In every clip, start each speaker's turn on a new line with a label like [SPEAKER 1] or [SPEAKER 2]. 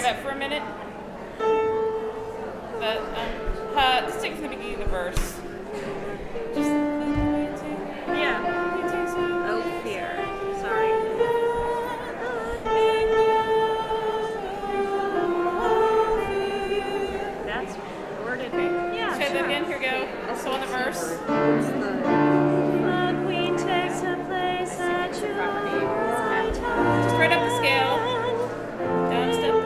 [SPEAKER 1] hear that for a minute? Let's take from the beginning of the verse. Just
[SPEAKER 2] yeah. Oh, fear. Sorry. That's worded. Yeah.
[SPEAKER 1] Try that again. Here we go. So on the verse.
[SPEAKER 2] The queen takes her place at your right hand.
[SPEAKER 1] Just right up the scale. Down a step.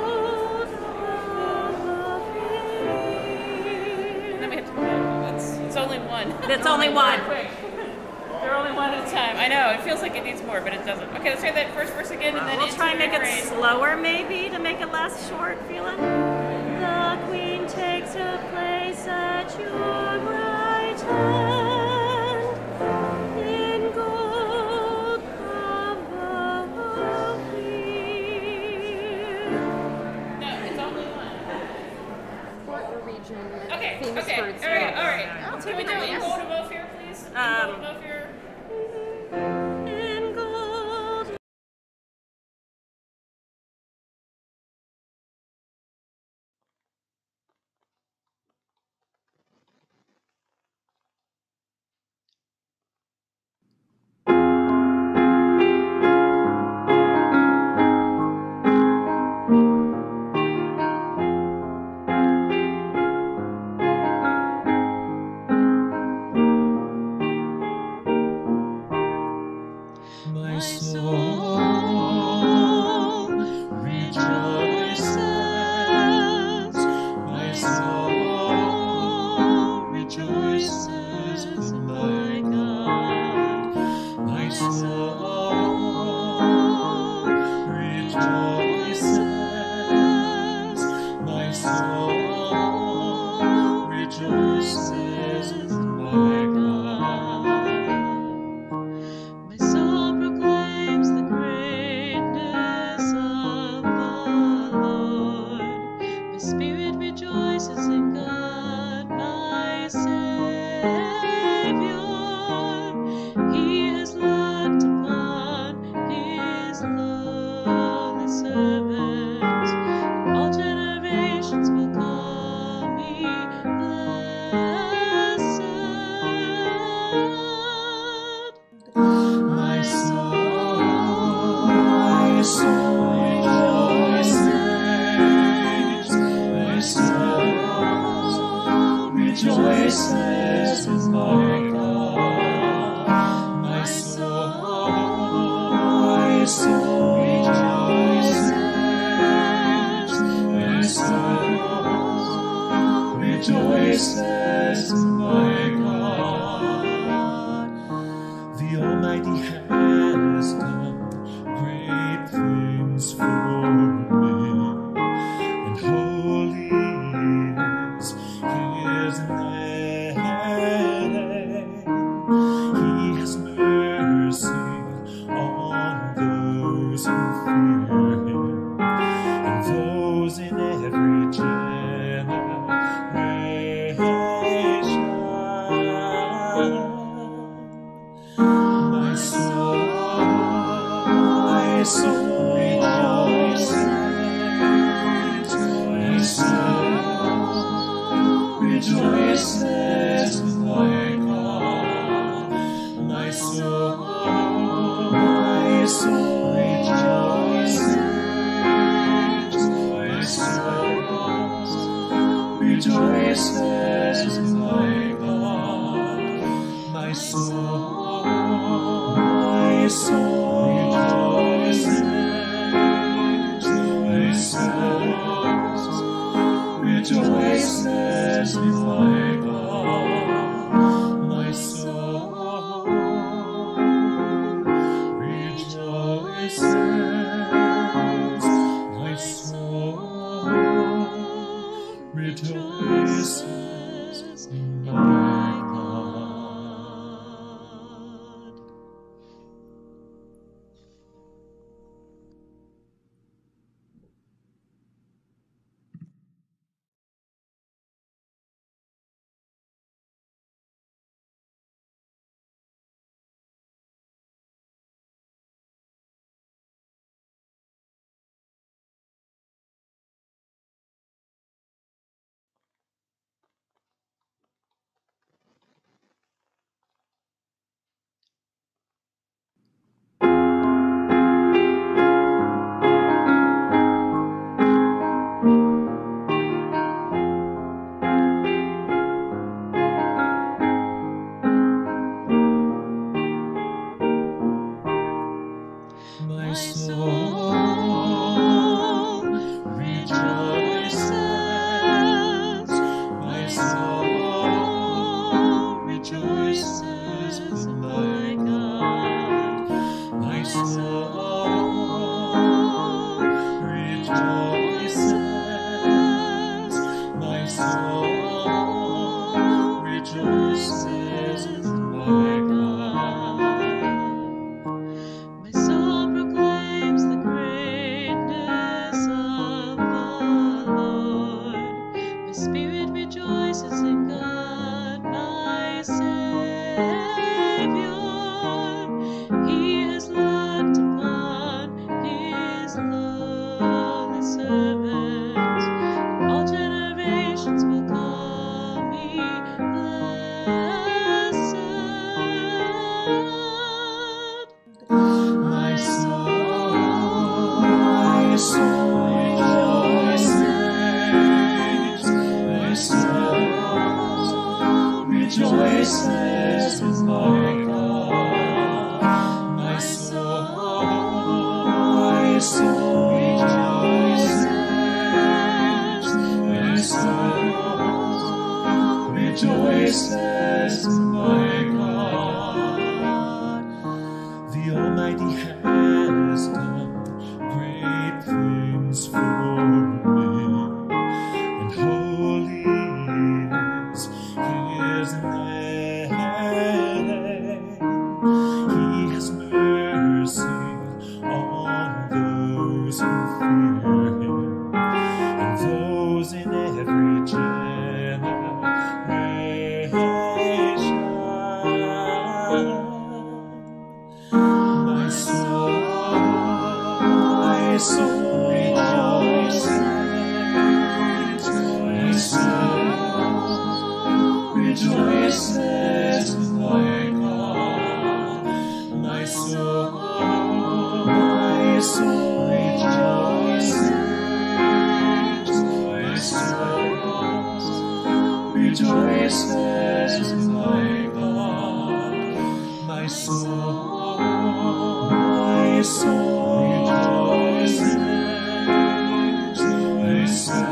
[SPEAKER 1] And then we have to. It's only one.
[SPEAKER 2] That's only one.
[SPEAKER 1] They're only one at a time. I know. It feels like it needs more, but it doesn't. Okay, let's try that first verse again, and then
[SPEAKER 2] we'll try and make it
[SPEAKER 1] refrain.
[SPEAKER 2] slower, maybe, to make it less short feeling. The queen takes her place at your right hand, in gold above here.
[SPEAKER 1] No, it's only one.
[SPEAKER 3] What region?
[SPEAKER 1] Okay,
[SPEAKER 3] Famous
[SPEAKER 1] okay,
[SPEAKER 3] for its
[SPEAKER 1] all right.
[SPEAKER 3] I'll
[SPEAKER 1] Can
[SPEAKER 3] take
[SPEAKER 1] we
[SPEAKER 3] it
[SPEAKER 1] do
[SPEAKER 3] away.
[SPEAKER 1] it gold above here, please? Gold above here.
[SPEAKER 2] In gold.
[SPEAKER 4] My soul rejoices, my soul rejoices in my God. My soul rejoices, my soul rejoices in my God. My soul proclaims the greatness of the Lord. My spirit rejoices in God, my Savior. He has looked upon his lowly servant. All generations will call me blessed. My soul rejoices, my soul rejoices in my God. My soul rejoices, my soul rejoices in my God. The Almighty has done great things for me, and holy is his name. He has mercy on those who fear him, and those in every generation. My soul rejoices, my soul rejoices in my God. My soul rejoices, my soul rejoices in my God. My soul rejoices. My soul rejoices. My soul rejoices in my God. My soul rejoices. My soul rejoices in my God. My soul proclaims the greatness of the Lord. My spirit rejoices in God, my Savior. He has looked upon his lowly servants. All generations will call me blessed. My soul rejoices. My soul rejoices in my God. My soul rejoices. My soul rejoices in my God. The Almighty has done great things for me, and holy is his name. He has mercy on those who fear him, and those in every generation. My soul rejoices. My soul rejoices in my God. My soul rejoices. My soul rejoices in my God. My soul rejoices. My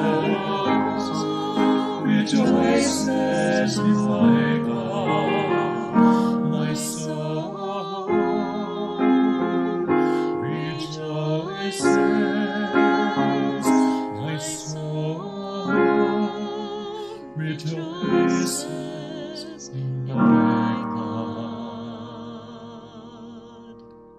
[SPEAKER 4] soul rejoices in my God. My soul rejoices. My soul rejoices in my God.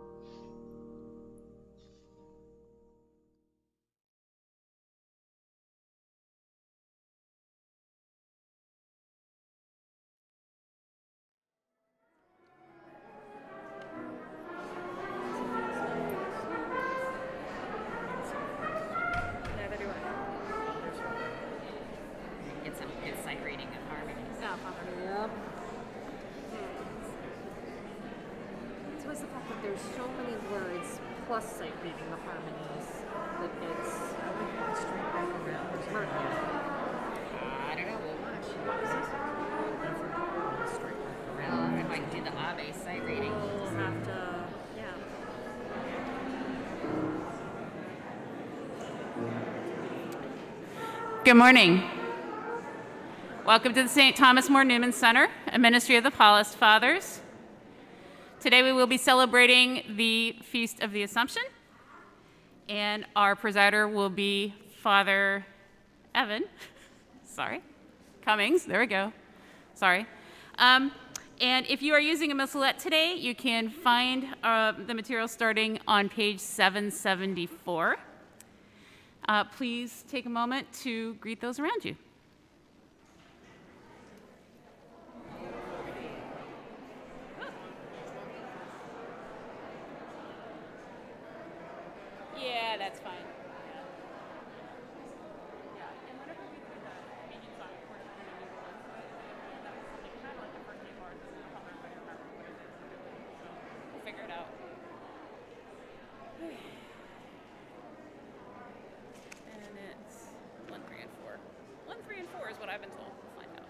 [SPEAKER 1] It's a good sight reading of harmonies.
[SPEAKER 3] Yep. It's always the fact that there's so many words plus sight reading the harmonies that it's hard.
[SPEAKER 1] I don't know. We'll watch. Well, if I can do the Ave sight reading.
[SPEAKER 2] We'll have to, yeah.
[SPEAKER 1] Good morning. Welcome to the St. Thomas More Newman Center, a ministry of the Paulist Fathers. Today we will be celebrating the Feast of the Assumption, and our presider will be Father Evan. Cummings. There we go. Sorry. And if you are using a missalette today, you can find the material starting on page 774. Please take a moment to greet those around you. Yeah, that's fine. We'll figure it out. And it's 1, 3, and 4. 1, 3, and 4 is what I've been told. We'll find out.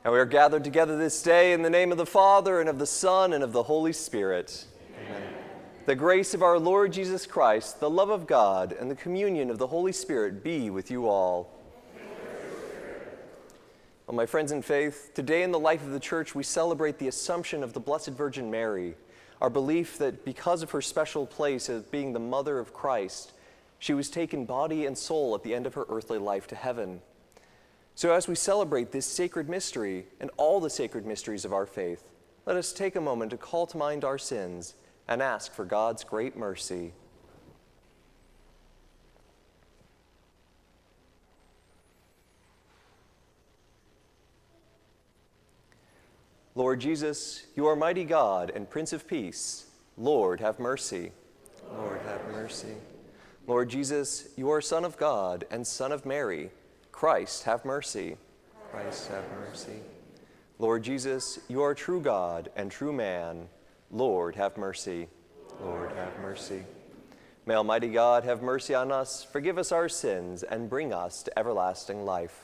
[SPEAKER 5] And we are gathered together this day in the name of the Father, and of the Son, and of the Holy Spirit. Amen. The grace of our Lord Jesus Christ, the love of God, and the communion of the Holy Spirit be with you all. Well, my friends in faith, today in the life of the Church, we celebrate the Assumption of the Blessed Virgin Mary, our belief that because of her special place as being the mother of Christ, she was taken body and soul at the end of her earthly life to heaven. So as we celebrate this sacred mystery and all the sacred mysteries of our faith, let us take a moment to call to mind our sins and ask for God's great mercy. Lord Jesus, you are mighty God and Prince of Peace. Lord, have mercy. Lord, have mercy. Lord Jesus, you are Son of God and Son of Mary. Christ, have mercy. Christ, have mercy. Lord Jesus, you are true God and true man. Lord, have mercy. Lord, have mercy. May Almighty God have mercy on us, forgive us our sins, and bring us to everlasting life.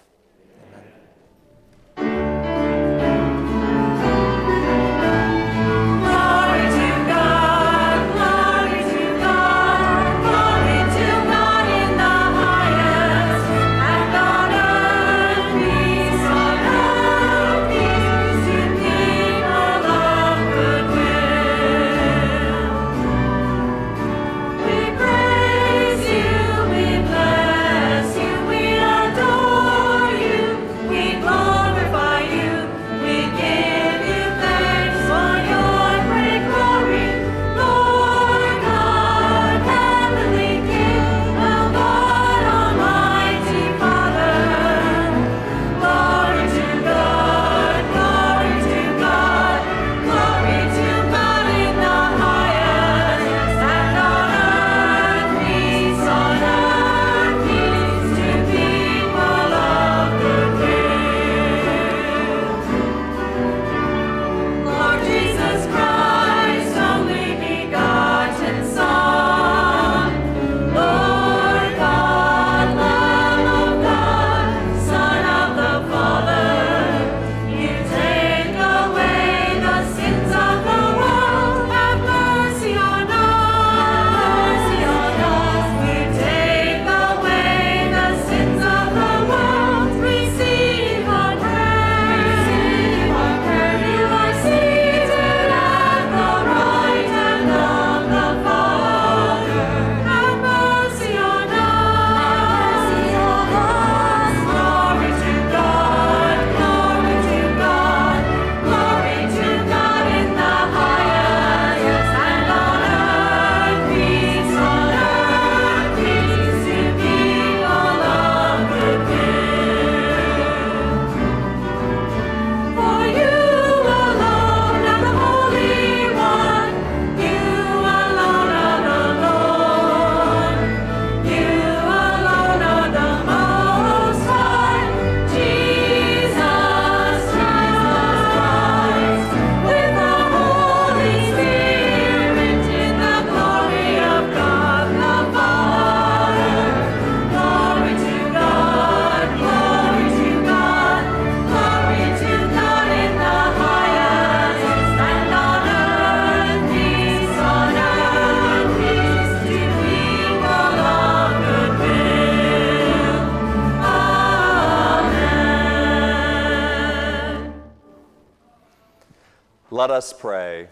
[SPEAKER 5] Let us pray.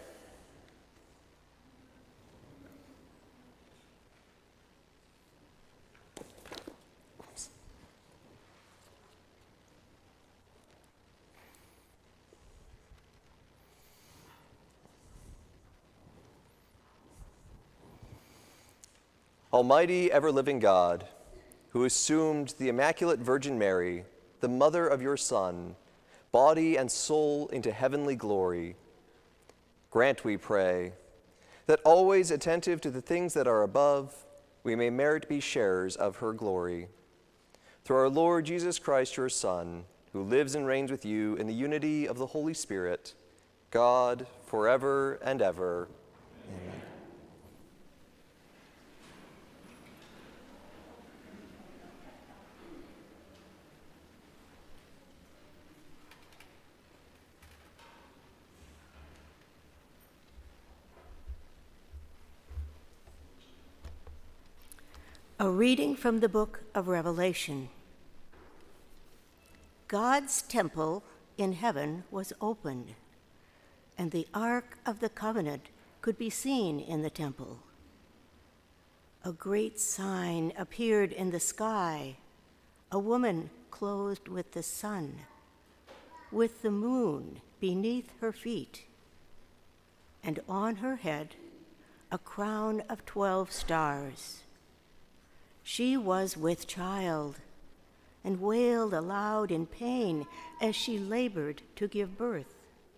[SPEAKER 5] Almighty, ever-living God, who assumed the Immaculate Virgin Mary, the mother of your Son, body and soul into heavenly glory, grant, we pray, that always attentive to the things that are above, we may merit to be sharers of her glory. Through our Lord Jesus Christ, your Son, who lives and reigns with you in the unity of the Holy Spirit, God, forever and ever. Amen.
[SPEAKER 6] A reading from the book of Revelation. God's temple in heaven was opened, and the Ark of the Covenant could be seen in the temple. A great sign appeared in the sky, a woman clothed with the sun, with the moon beneath her feet, and on her head a crown of 12 stars. She was with child and wailed aloud in pain as she labored to give birth.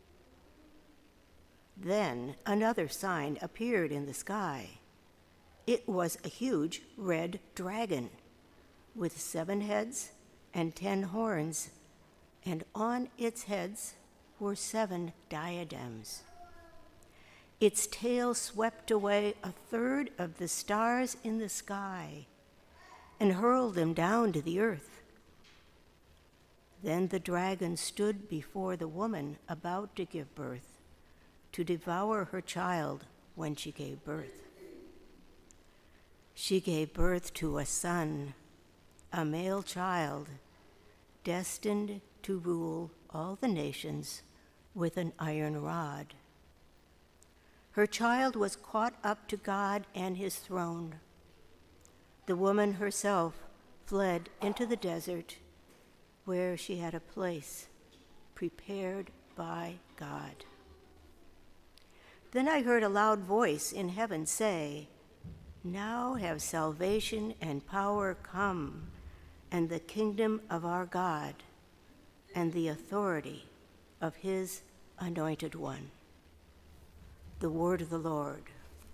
[SPEAKER 6] Then another sign appeared in the sky. It was a huge red dragon with 7 heads and 10 horns, and on its heads were 7 diadems. Its tail swept away 1/3 of the stars in the sky and hurled them down to the earth. Then the dragon stood before the woman about to give birth, to devour her child when she gave birth. She gave birth to a son, a male child, destined to rule all the nations with an iron rod. Her child was caught up to God and his throne. The woman herself fled into the desert, where she had a place prepared by God. Then I heard a loud voice in heaven say, "Now have salvation and power come, and the kingdom of our God, and the authority of his anointed one." The word of the Lord.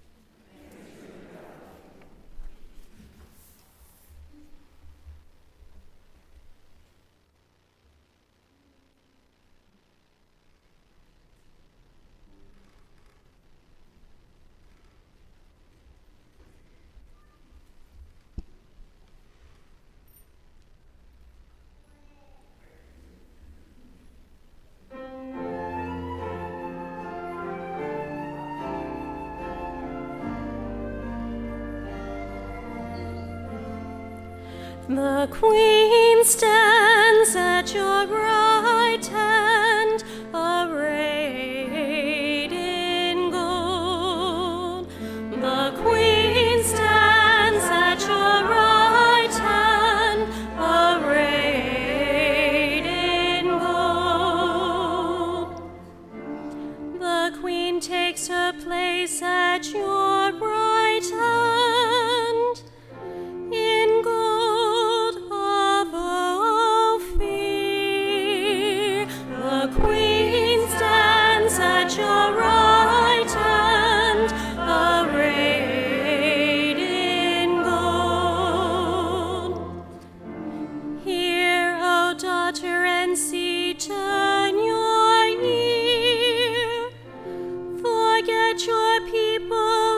[SPEAKER 2] The Queen stands at your right hand, arrayed in gold. The Queen stands at your right hand, arrayed in gold. The Queen takes her place at your right hand, in gold of Ophir. The Queen stands at your right hand, arrayed in gold. Hear, O daughter, and see, turn your ear. Forget your people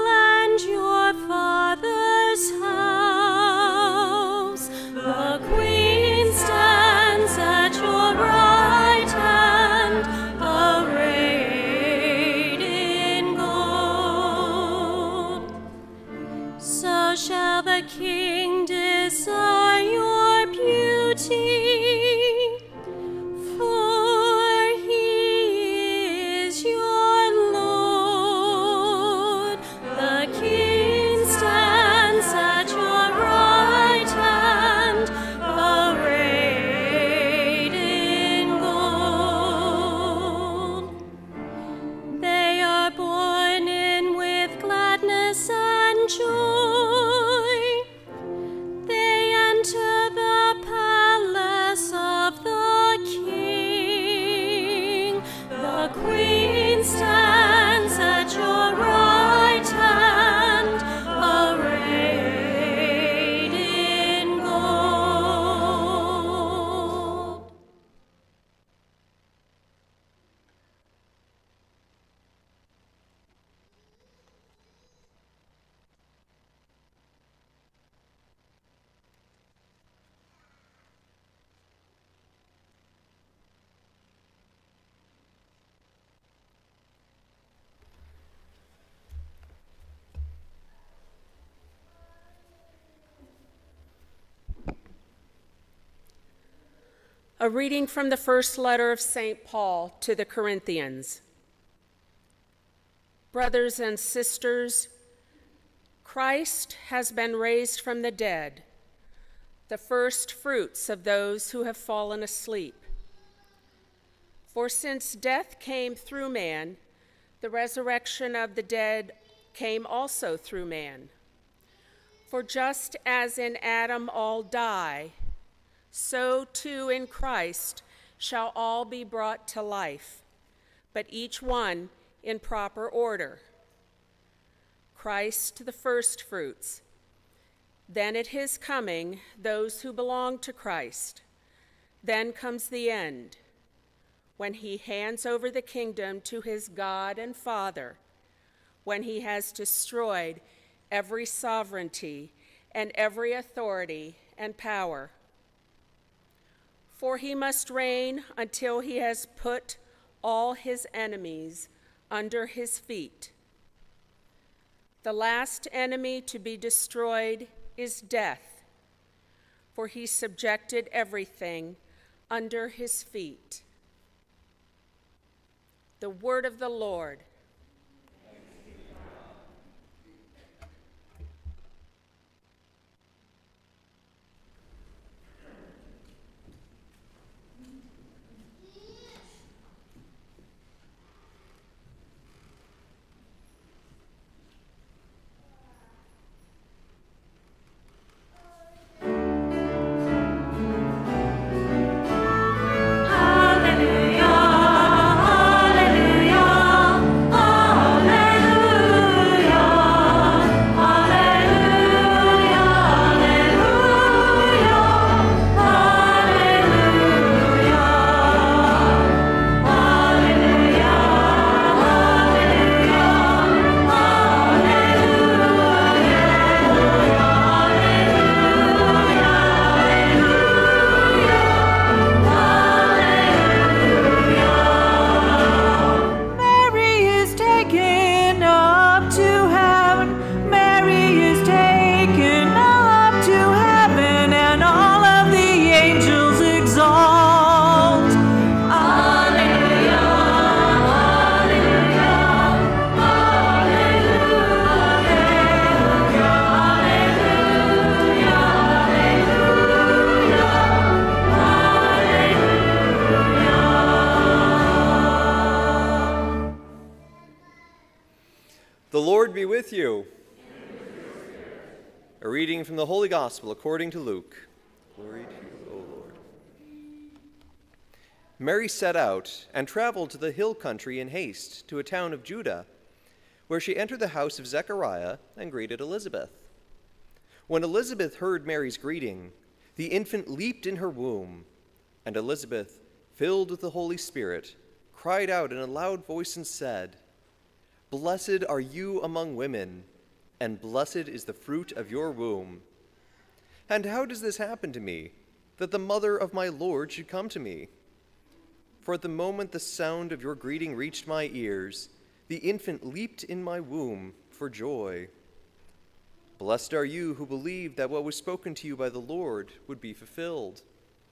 [SPEAKER 7] A reading from the first letter of St. Paul to the Corinthians. Brothers and sisters, Christ has been raised from the dead, the first fruits of those who have fallen asleep. For since death came through man, the resurrection of the dead came also through man. For just as in Adam all die, so too in Christ shall all be brought to life, but each one in proper order. Christ the first fruits, then at his coming those who belong to Christ. Then comes the end, when he hands over the kingdom to his God and Father, when he has destroyed every sovereignty and every authority and power. For he must reign until he has put all his enemies under his feet. The last enemy to be destroyed is death, for he subjected everything under his feet. The word of the Lord.
[SPEAKER 5] The Lord be with you. A reading from the Holy Gospel according to Luke. Glory to you, O Lord. Mary set out and traveled to the hill country in haste to a town of Judah, where she entered the house of Zechariah and greeted Elizabeth. When Elizabeth heard Mary's greeting, the infant leaped in her womb, and Elizabeth, filled with the Holy Spirit, cried out in a loud voice and said, "Blessed are you among women, and blessed is the fruit of your womb. And how does this happen to me, that the mother of my Lord should come to me? For at the moment the sound of your greeting reached my ears, the infant leaped in my womb for joy. Blessed are you who believed that what was spoken to you by the Lord would be fulfilled."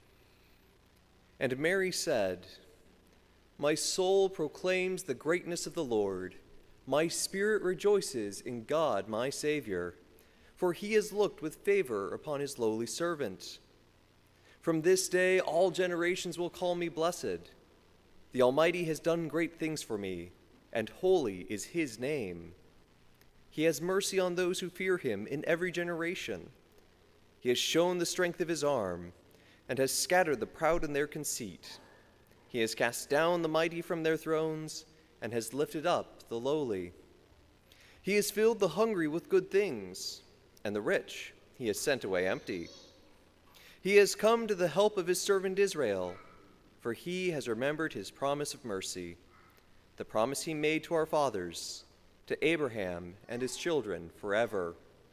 [SPEAKER 5] And Mary said, "My soul proclaims the greatness of the Lord. My spirit rejoices in God my Savior, for he has looked with favor upon his lowly servant. From this day all generations will call me blessed. The Almighty has done great things for me, and holy is his name. He has mercy on those who fear him in every generation. He has shown the strength of his arm, and has scattered the proud in their conceit. He has cast down the mighty from their thrones, and has lifted up the lowly. He has filled the hungry with good things, and the rich he has sent away empty. He has come to the help of his servant Israel, for he has remembered his promise of mercy, the promise he made to our fathers, to Abraham and his children forever."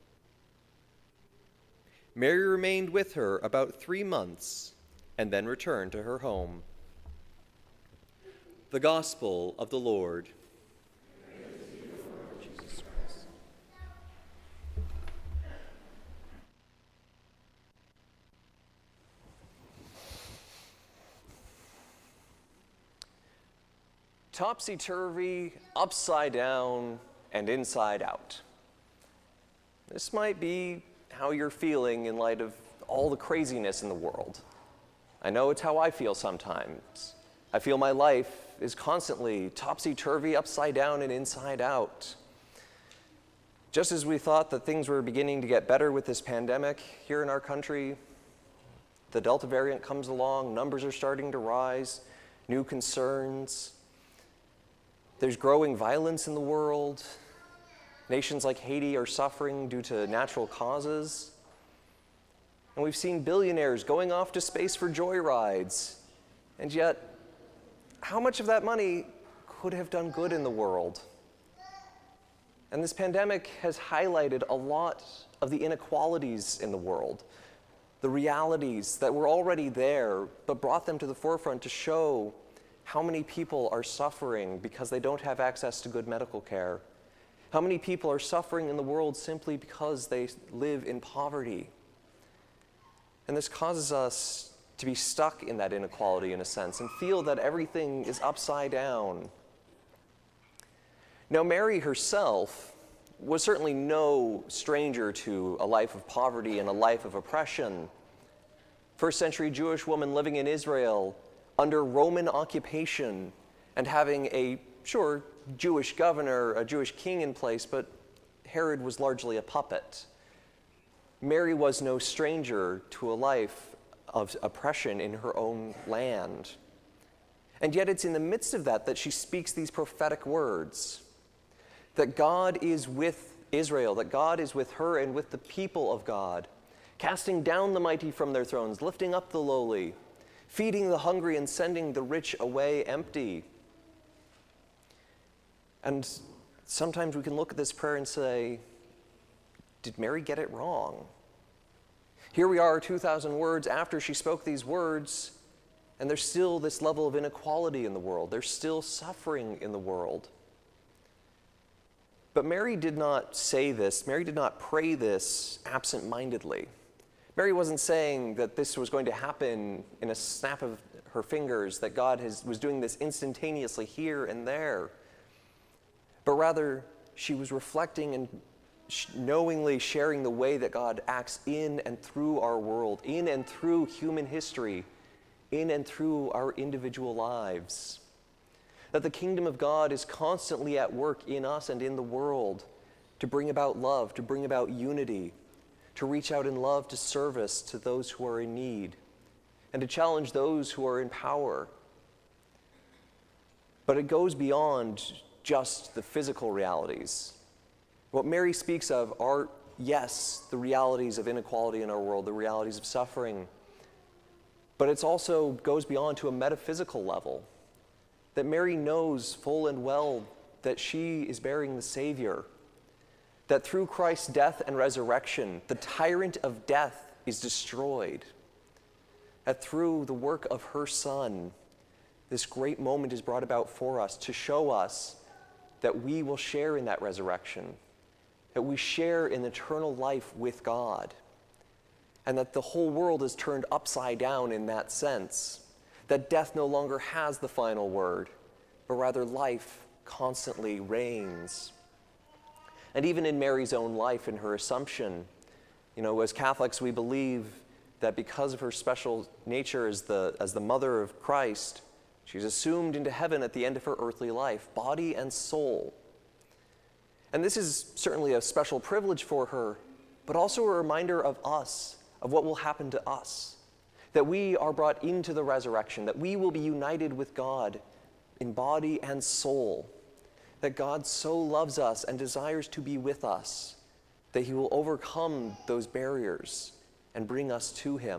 [SPEAKER 5] Mary remained with her about 3 months, and then returned to her home. The Gospel of the Lord. topsy-turvy, upside down, and inside out. This might be how you're feeling in light of all the craziness in the world. I know it's how I feel sometimes. I feel my life is constantly topsy-turvy, upside down, and inside out. Just as we thought that things were beginning to get better with this pandemic here in our country, the Delta variant comes along, numbers are starting to rise, new concerns. There's growing violence in the world. Nations like Haiti are suffering due to natural causes. And we've seen billionaires going off to space for joyrides. And yet, how much of that money could have done good in the world? And this pandemic has highlighted a lot of the inequalities in the world, the realities that were already there, but brought them to the forefront to show how many people are suffering because they don't have access to good medical care. How many people are suffering in the world simply because they live in poverty. And this causes us to be stuck in that inequality in a sense and feel that everything is upside down. Now, Mary herself was certainly no stranger to a life of poverty and a life of oppression. First century Jewish woman living in Israel under Roman occupation and having a, sure, Jewish governor, a Jewish king in place, but Herod was largely a puppet. Mary was no stranger to a life of oppression in her own land. And yet it's in the midst of that that she speaks these prophetic words, that God is with Israel, that God is with her and with the people of God, casting down the mighty from their thrones, lifting up the lowly, feeding the hungry and sending the rich away empty. And sometimes we can look at this prayer and say, did Mary get it wrong? Here we are 2,000 words after she spoke these words, and there's still this level of inequality in the world. There's still suffering in the world. But Mary did not say this. Mary did not pray this absent-mindedly. Mary wasn't saying that this was going to happen in a snap of her fingers, that God was doing this instantaneously here and there. But rather, she was reflecting and knowingly sharing the way that God acts in and through our world, in and through human history, in and through our individual lives. That the kingdom of God is constantly at work in us and in the world to bring about love, to bring about unity, to reach out in love to service to those who are in need, and to challenge those who are in power. But it goes beyond just the physical realities. What Mary speaks of are, yes, the realities of inequality in our world, the realities of suffering, but it also goes beyond to a metaphysical level, that Mary knows full and well that she is bearing the Savior, that through Christ's death and resurrection, the tyrant of death is destroyed, that through the work of her Son, this great moment is brought about for us to show us that we will share in that resurrection, that we share in eternal life with God, and that the whole world is turned upside down in that sense, that death no longer has the final word, but rather life constantly reigns. And even in Mary's own life and her assumption, as Catholics, we believe that because of her special nature as the mother of Christ, she's assumed into heaven at the end of her earthly life, body and soul. And this is certainly a special privilege for her, but also a reminder of us, of what will happen to us, that we are brought into the resurrection, that we will be united with God in body and soul, that God so loves us and desires to be with us, that he will overcome those barriers and bring us to him.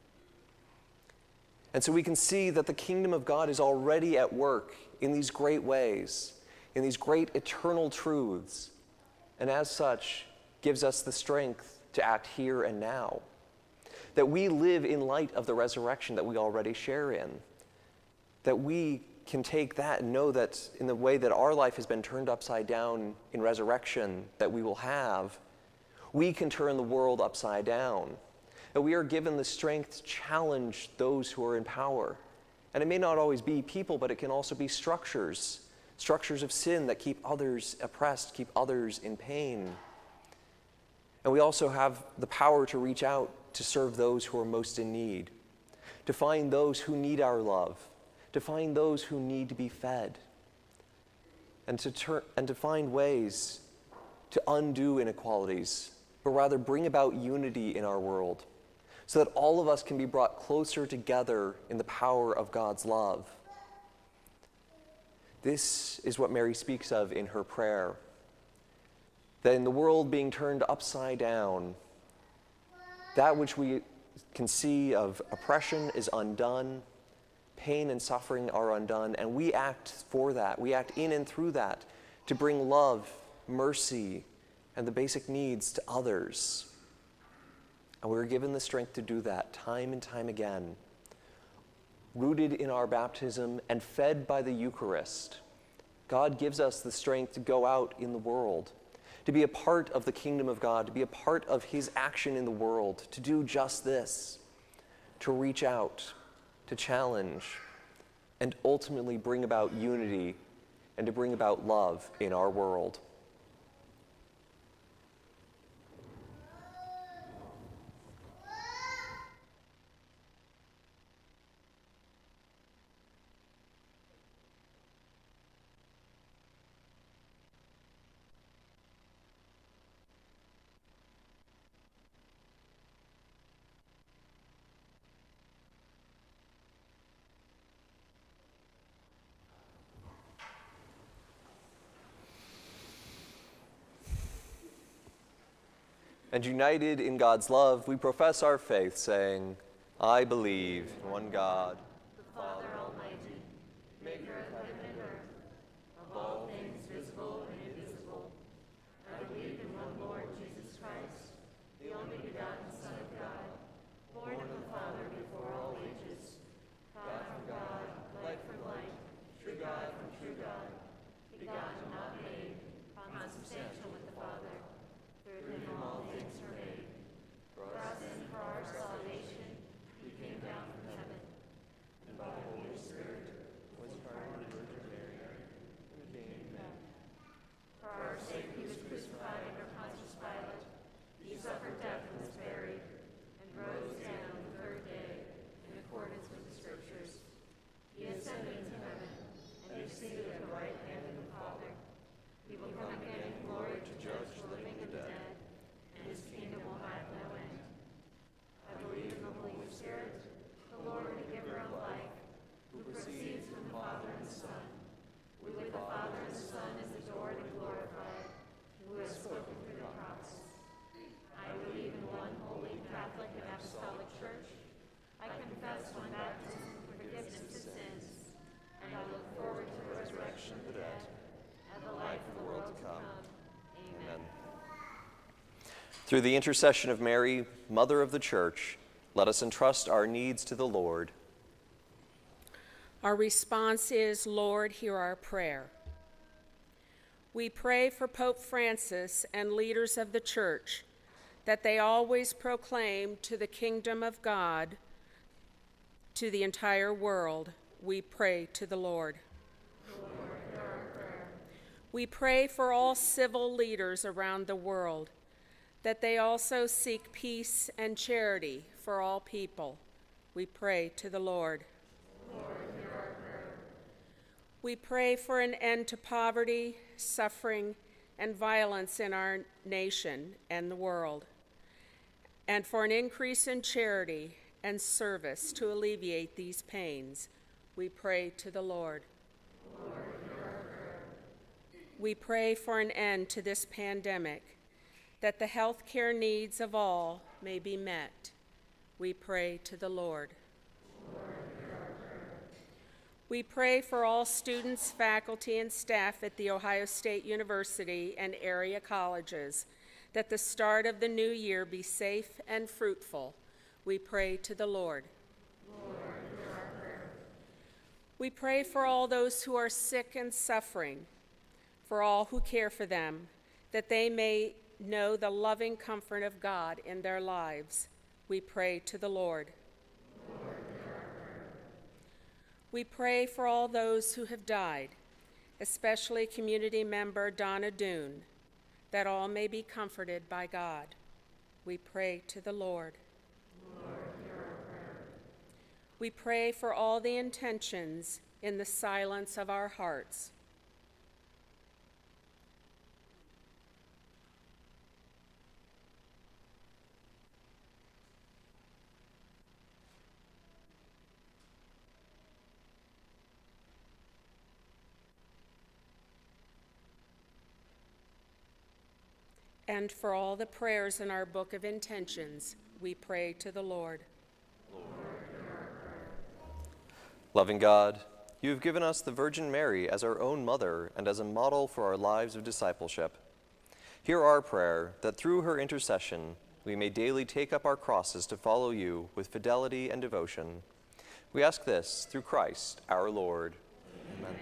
[SPEAKER 5] And so we can see that the kingdom of God is already at work in these great ways, in these great eternal truths, and as such, gives us the strength to act here and now. That we live in light of the resurrection that we already share in. That we can take that and know that in the way that our life has been turned upside down in resurrection that we will have, we can turn the world upside down. That we are given the strength to challenge those who are in power. And it may not always be people, but it can also be structures structures of sin that keep others oppressed, keep others in pain. And we also have the power to reach out to serve those who are most in need, to find those who need our love, to find those who need to be fed, and to find ways to undo inequalities, but rather bring about unity in our world, so that all of us can be brought closer together in the power of God's love. This is what Mary speaks of in her prayer, that in the world being turned upside down, that which we can see of oppression is undone, pain and suffering are undone, and we act for that. We act in and through that to bring love, mercy, and the basic needs to others. And we're given the strength to do that time and time again. Rooted in our baptism and fed by the Eucharist, God gives us the strength to go out in the world, to be a part of the kingdom of God, to be a part of his action in the world, to do just this, to reach out, to challenge, and ultimately bring about unity and to bring about love in our world. And united in God's love, we profess our faith, saying, I believe in one God,
[SPEAKER 2] The Father Almighty, maker of heaven and earth, of all things visible and invisible. I believe in one Lord Jesus Christ, the only begotten Son of God, born of the Father before all ages, God from God, light from light, true God from true God, begotten, not made, consubstantial with the Father. Through him all things were made. For us and for our salvation, he came down from heaven, and by the Holy Spirit was incarnate of the Virgin Mary, and became man. For our sake he was crucified under Pontius Pilate. He suffered death and was buried, and rose again on the third day, in accordance with the Scriptures. He ascended into heaven, and is seated at the right hand of the Father. He will come again in glory to judge the living and the dead, and his kingdom will have no end. I believe in the Holy Spirit, the Lord and giver of life, who proceeds from the Father and the Son, who with the Father and the Son is adored and glorified, who has spoken through the prophets. I believe in one holy Catholic and Apostolic Church. I confess one baptism for forgiveness of sins, and I look forward to the resurrection of the dead, and the life of the world to come. Amen.
[SPEAKER 5] Through the intercession of Mary, Mother of the Church, let us entrust our needs to the Lord.
[SPEAKER 7] Our response is, Lord, hear our prayer. We pray for Pope Francis and leaders of the Church that they always proclaim to the kingdom of God to the entire world. We pray to the Lord. We pray for all civil leaders around the world, that they also seek peace and charity for all people. We pray to the Lord.
[SPEAKER 2] Lord, hear our prayer.
[SPEAKER 7] We pray for an end to poverty, suffering, and violence in our nation and the world, and for an increase in charity and service to alleviate these pains. We pray to the Lord.
[SPEAKER 2] Lord, hear our prayer.
[SPEAKER 7] We pray for an end to this pandemic, that the health care needs of all may be met. We pray to the Lord.
[SPEAKER 2] Lord, hear our prayer.
[SPEAKER 7] We pray for all students, faculty, and staff at The Ohio State University and area colleges, that the start of the new year be safe and fruitful. We pray to the Lord.
[SPEAKER 2] Lord, hear our prayer.
[SPEAKER 7] We pray for all those who are sick and suffering, for all who care for them, that they may know the loving comfort of God in their lives. We pray to the Lord.
[SPEAKER 2] Lord, hear our prayer.
[SPEAKER 7] We pray for all those who have died, especially community member Donna Doon, that all may be comforted by God. We pray to the Lord. We pray for all the intentions in the silence of our hearts. And for all the prayers in our book of intentions, we pray to the Lord.
[SPEAKER 5] Loving God, you have given us the Virgin Mary as our own mother and as a model for our lives of discipleship. Hear our prayer that through her intercession, we may daily take up our crosses to follow you with fidelity and devotion. We ask this through Christ our Lord. Amen.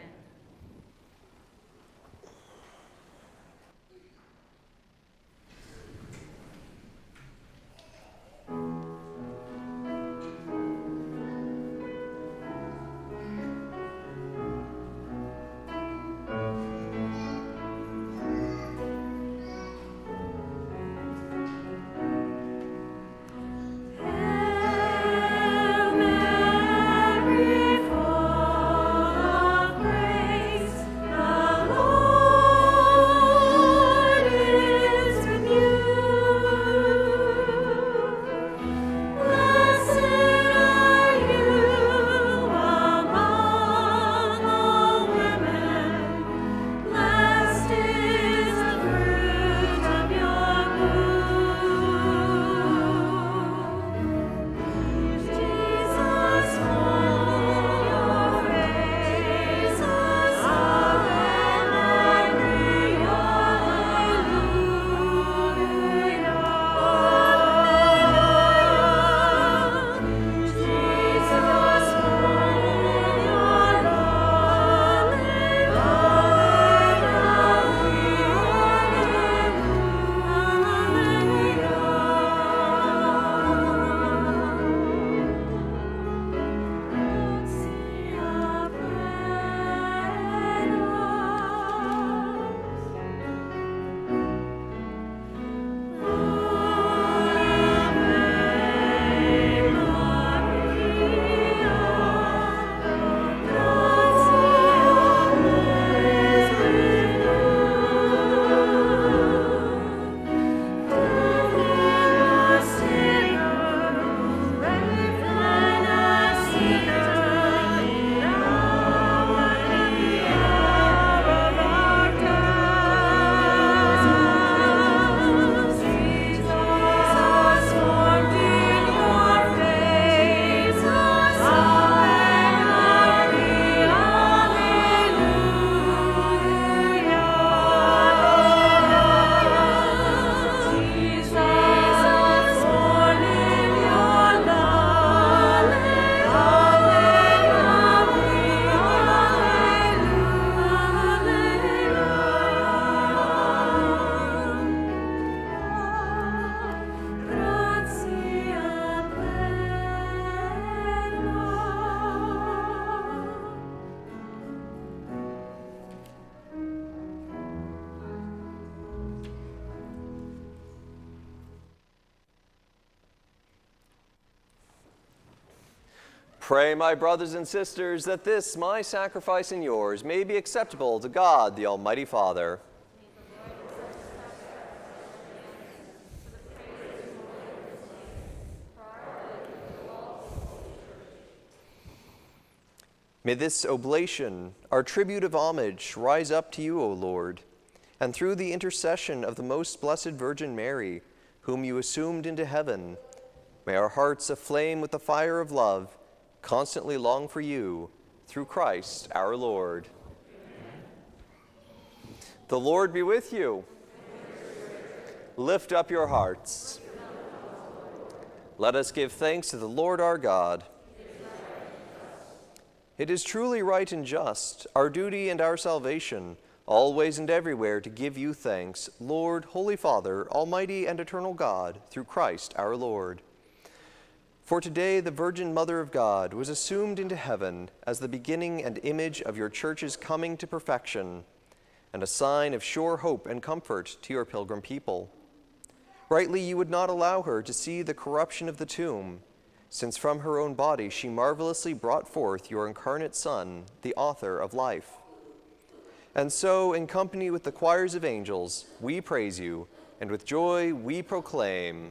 [SPEAKER 5] Pray, my brothers and sisters, that this, my sacrifice and yours, may be acceptable to God, the Almighty Father. May this oblation, our tribute of homage, rise up to you, O Lord, and through the intercession of the most blessed Virgin Mary, whom you assumed into heaven, may our hearts aflame with the fire of love constantly long for you, through Christ our Lord. Amen. The Lord be with you. Lift up your hearts. Let us give thanks to the Lord our God. It is truly right and just, our duty and our salvation, always and everywhere to give you thanks, Lord, Holy Father, Almighty and eternal God, through Christ our Lord. For today the Virgin Mother of God was assumed into heaven as the beginning and image of your church's coming to perfection, and a sign of sure hope and comfort to your pilgrim people. Rightly you would not allow her to see the corruption of the tomb, since from her own body she marvelously brought forth your incarnate Son, the author of life. And so, in company with the choirs of angels, we praise you, and with joy we proclaim,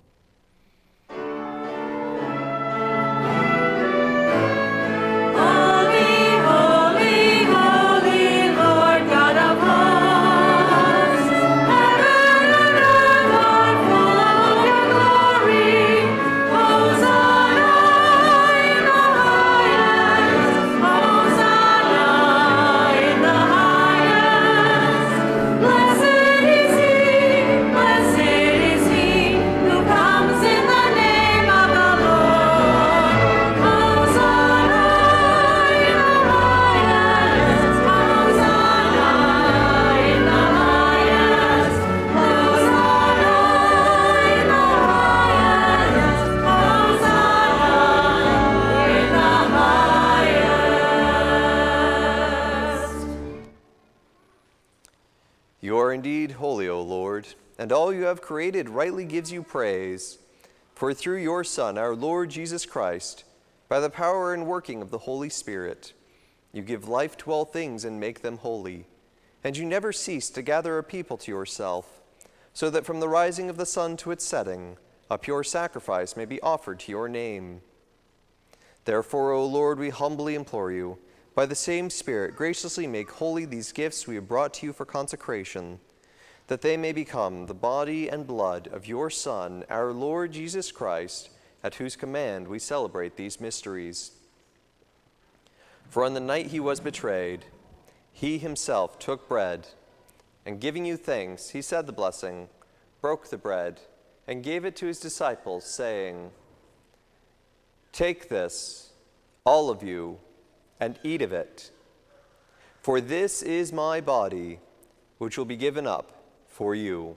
[SPEAKER 5] You are indeed holy, O Lord, and all you have created rightly gives you praise. For through your Son, our Lord Jesus Christ, by the power and working of the Holy Spirit, you give life to all things and make them holy. And you never cease to gather a people to yourself, so that from the rising of the sun to its setting, a pure sacrifice may be offered to your name. Therefore, O Lord, we humbly implore you, by the same Spirit, graciously make holy these gifts we have brought to you for consecration, that they may become the body and blood of your Son, our Lord Jesus Christ, at whose command we celebrate these mysteries. For on the night he was betrayed, he himself took bread, and giving you thanks, he said the blessing, broke the bread, and gave it to his disciples, saying, "Take this, all of you, and eat of it. For this is my body, which will be given up for you."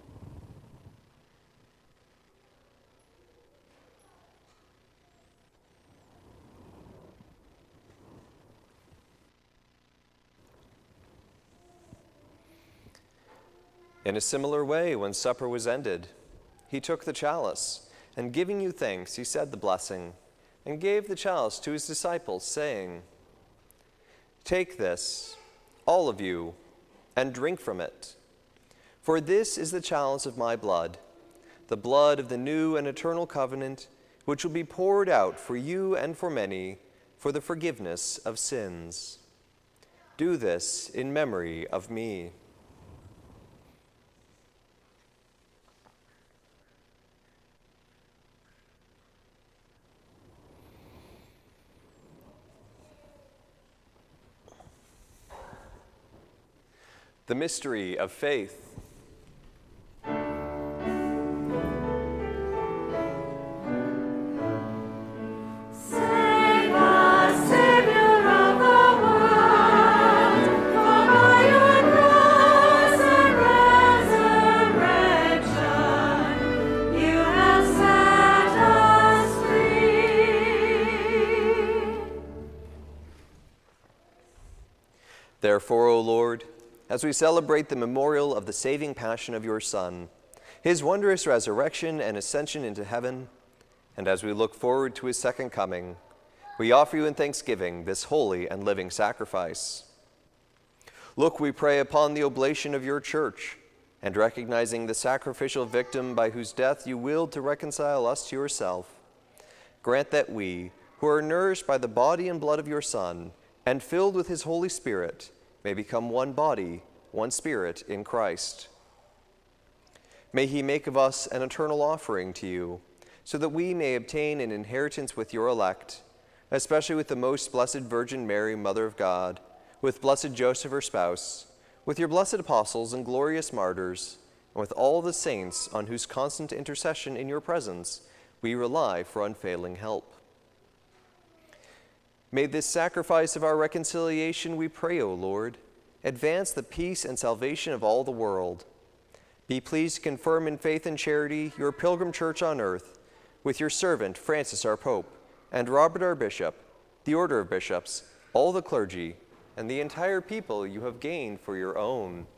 [SPEAKER 5] In a similar way, when supper was ended, he took the chalice, and giving you thanks, he said the blessing, and gave the chalice to his disciples, saying, "Take this, all of you, and drink from it. For this is the chalice of my blood, the blood of the new and eternal covenant, which will be poured out for you and for many for the forgiveness of sins. Do this in memory of me." The mystery of faith.
[SPEAKER 2] Save us, Savior of the world, for by your cross and resurrection, you have set us free.
[SPEAKER 5] Therefore, O Lord, as we celebrate the memorial of the saving passion of your Son, his wondrous resurrection and ascension into heaven, and as we look forward to his second coming, we offer you in thanksgiving this holy and living sacrifice. Look, we pray, upon the oblation of your church, and recognizing the sacrificial victim by whose death you willed to reconcile us to yourself, grant that we, who are nourished by the body and blood of your Son, and filled with his Holy Spirit, may become one body, one spirit in Christ. May he make of us an eternal offering to you, so that we may obtain an inheritance with your elect, especially with the most blessed Virgin Mary, Mother of God, with blessed Joseph, her spouse, with your blessed apostles and glorious martyrs, and with all the saints on whose constant intercession in your presence we rely for unfailing help. May this sacrifice of our reconciliation, we pray, O Lord, advance the peace and salvation of all the world. Be pleased to confirm in faith and charity your pilgrim church on earth, with your servant Francis our Pope, and Robert our Bishop, the order of bishops, all the clergy, and the entire people you have gained for your own.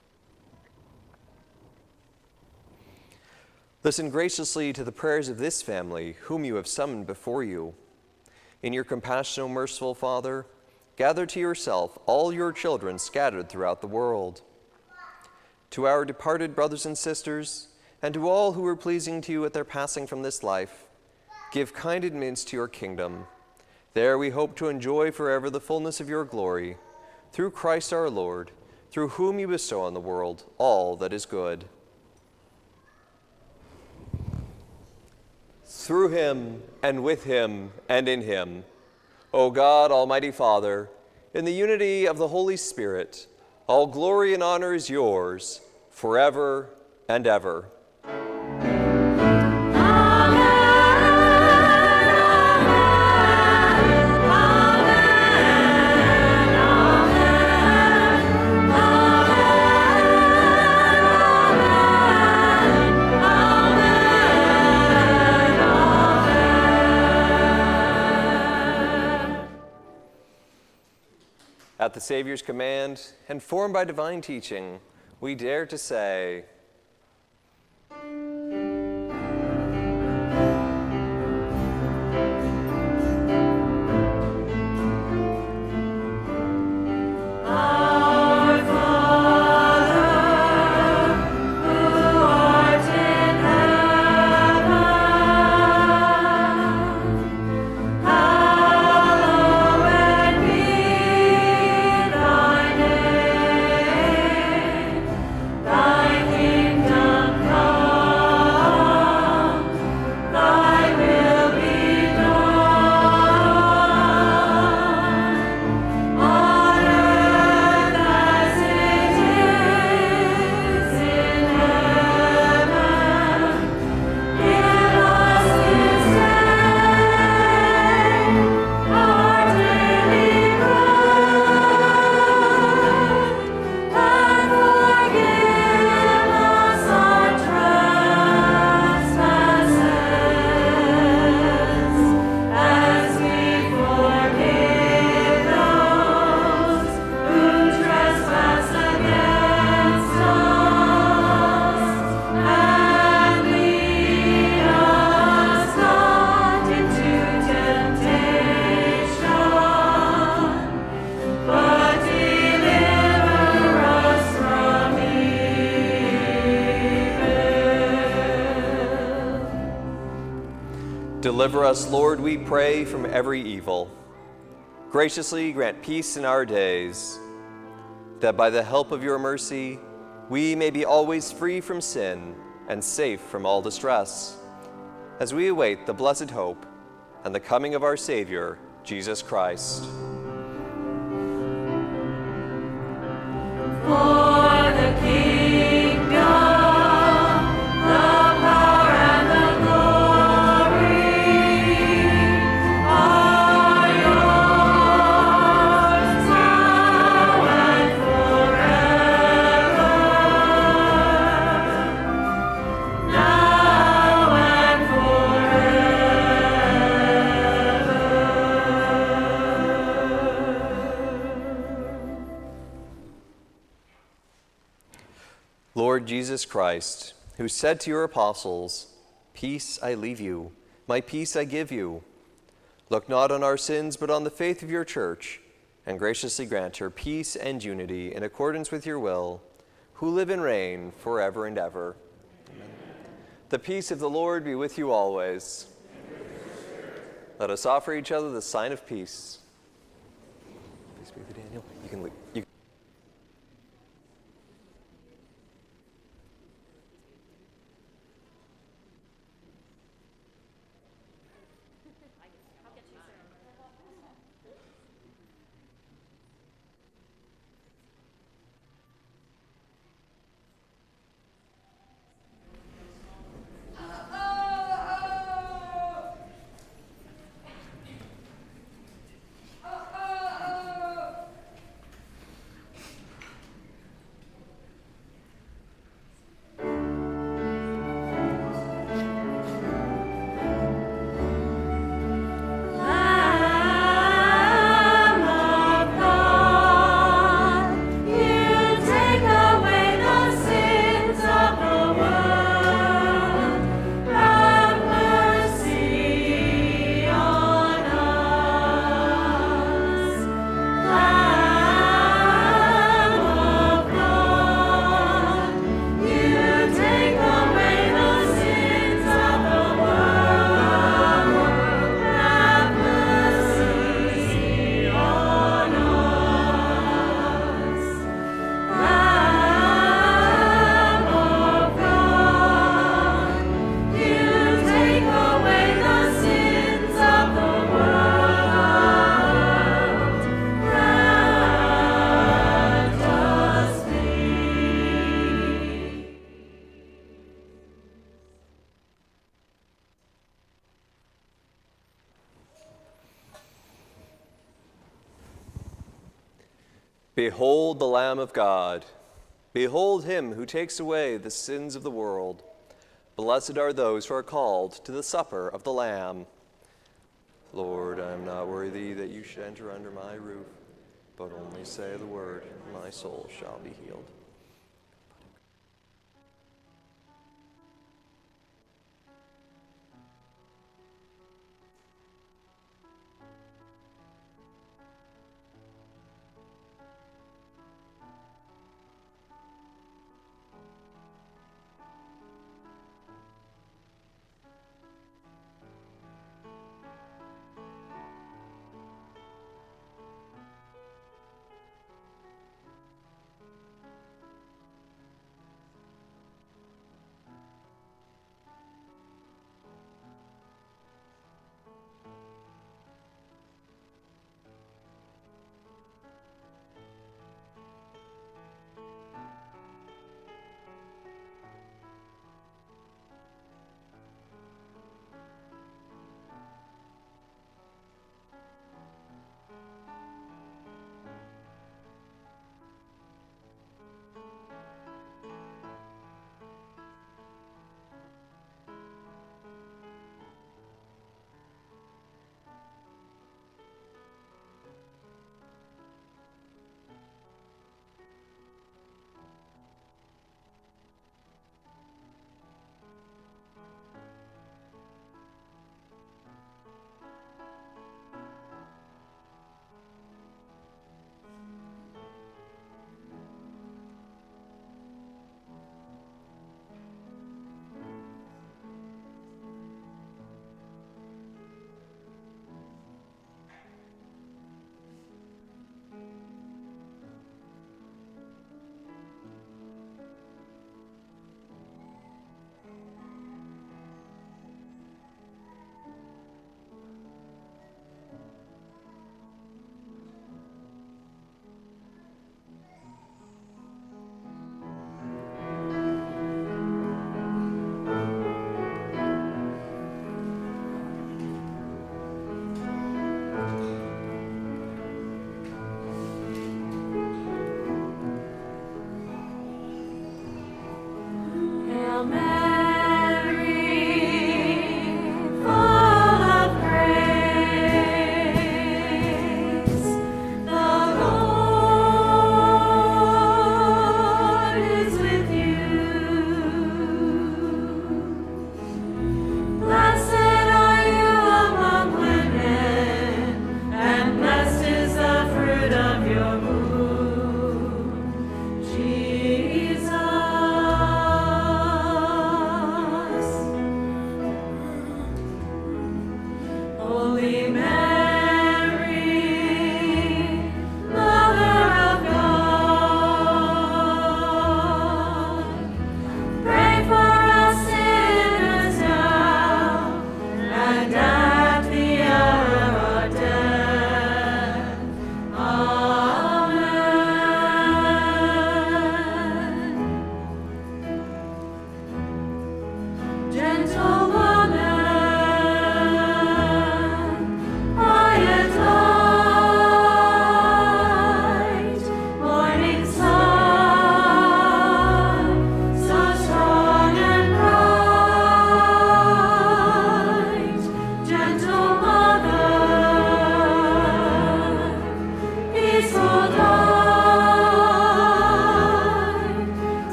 [SPEAKER 5] Listen graciously to the prayers of this family, whom you have summoned before you. In your compassion, O merciful Father, gather to yourself all your children scattered throughout the world. To our departed brothers and sisters, and to all who were pleasing to you at their passing from this life, give kind admittance to your kingdom. There we hope to enjoy forever the fullness of your glory, through Christ our Lord, through whom you bestow on the world all that is good. Through him, and with him, and in him, O God, Almighty Father, in the unity of the Holy Spirit, all glory and honor is yours, forever and ever. At the Savior's command, and formed by divine teaching, we dare to say, Deliver us, Lord, we pray, from every evil. Graciously grant peace in our days, that by the help of your mercy, we may be always free from sin and safe from all distress, as we await the blessed hope and the coming of our Savior, Jesus Christ.
[SPEAKER 2] For the kingdom,
[SPEAKER 5] Lord Jesus Christ, who said to your apostles, "Peace I leave you, my peace I give you," look not on our sins, but on the faith of your church, and graciously grant her peace and unity in accordance with your will, who live and reign forever and ever. Amen. The peace of the Lord be with you always. Let us offer each other the sign of peace. Peace be with you, Daniel. You can leave. Behold the Lamb of God. Behold him who takes away the sins of the world. Blessed are those who are called to the supper of the Lamb. Lord, I am not worthy that you should enter under my roof, but only say the word, and my soul shall be healed.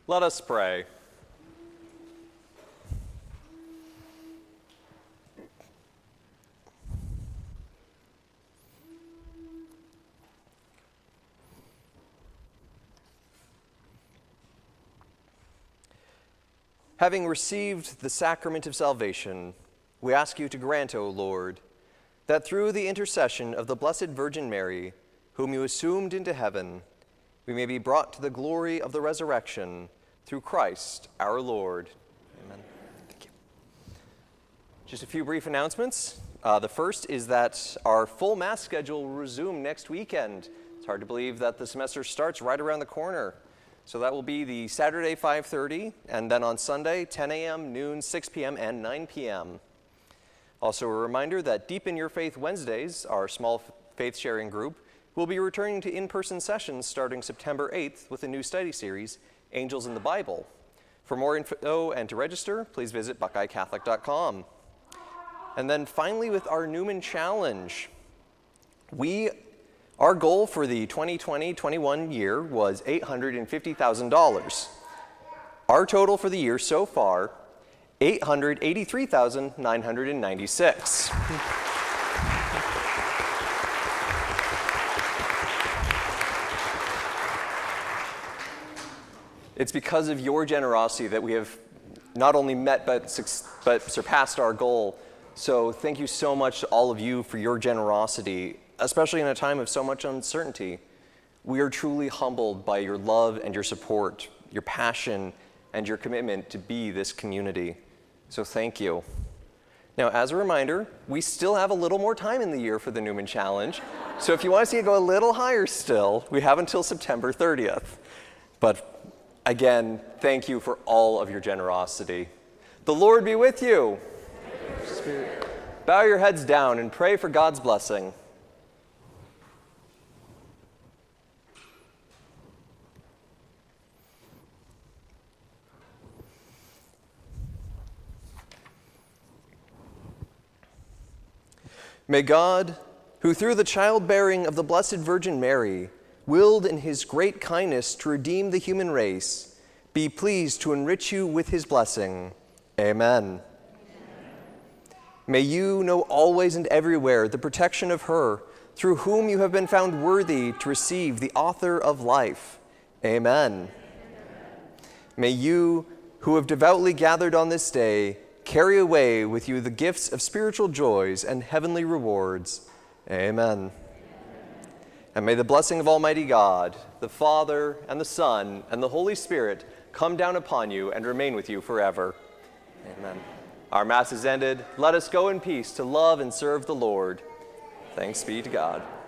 [SPEAKER 5] Let us pray. Having received the sacrament of salvation, we ask you to grant, O Lord, that through the intercession of the Blessed Virgin Mary, whom you assumed into heaven, we may be brought to the glory of the resurrection through Christ our Lord. Amen. Thank you. Just a few brief announcements. The first is that our full Mass schedule will resume next weekend. It's hard to believe that the semester starts right around the corner. So that will be the Saturday 5:30, and then on Sunday 10 a.m., noon, 6 p.m., and 9 p.m. Also a reminder that Deepen Your Faith Wednesdays, our small faith sharing group, will be returning to in-person sessions starting September 8th with a new study series, Angels in the Bible. For more info and to register, please visit buckeyecatholic.com. And then finally with our Newman Challenge, our goal for the 2020-21 year was $850,000. Our total for the year so far, $883,996. It's because of your generosity that we have not only met but surpassed our goal. So thank you so much to all of you for your generosity, especially in a time of so much uncertainty. We are truly humbled by your love and your support, your passion, and your commitment to be this community. So thank you. Now, as a reminder, we still have a little more time in the year for the Newman Challenge. So if you want to see it go a little higher still, we have until September 30th. But again, thank you for all of your generosity. The Lord be with you. Spirit. Bow your heads down and pray for God's blessing. May God, who through the childbearing of the Blessed Virgin Mary willed in his great kindness to redeem the human race, be pleased to enrich you with his blessing. Amen. May you know always and everywhere the protection of her, through whom you have been found worthy to receive the author of life. Amen. May you, who have devoutly gathered on this day, carry away with you the gifts of spiritual joys and heavenly rewards. Amen. And may the blessing of Almighty God, the Father, and the Son, and the Holy Spirit come down upon you and remain with you forever. Amen. Our Mass is ended. Let us go in peace to love and serve the Lord. Thanks be to God.